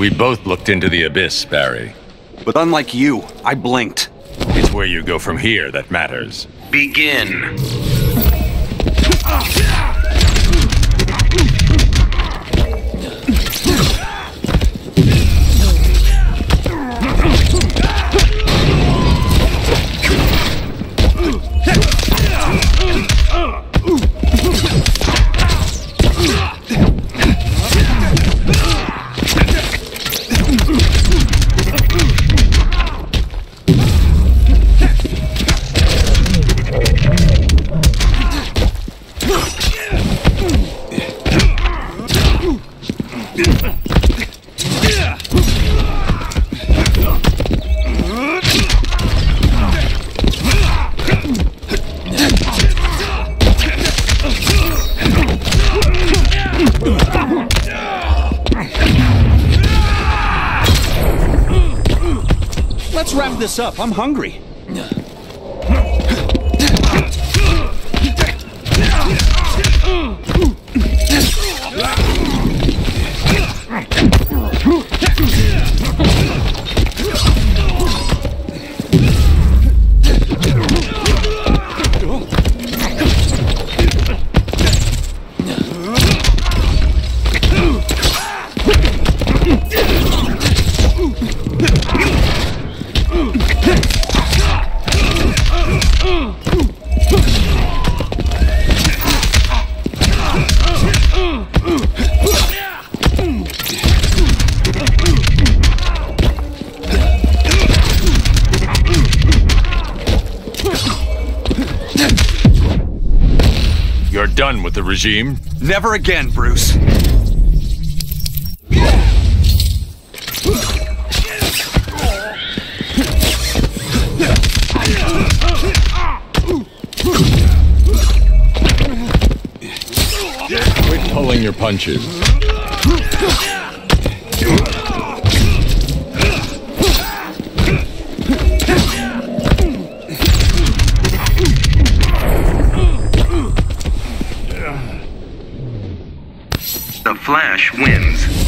We both looked into the abyss, Barry. But unlike you, I blinked. It's where you go from here that matters. Begin. Let's wrap this up. I'm hungry. You're done with the regime? Never again, Bruce. Quit pulling your punches. The Flash wins.